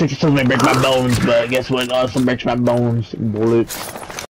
6 may break my bones, but guess what also breaks my bones? Bullets.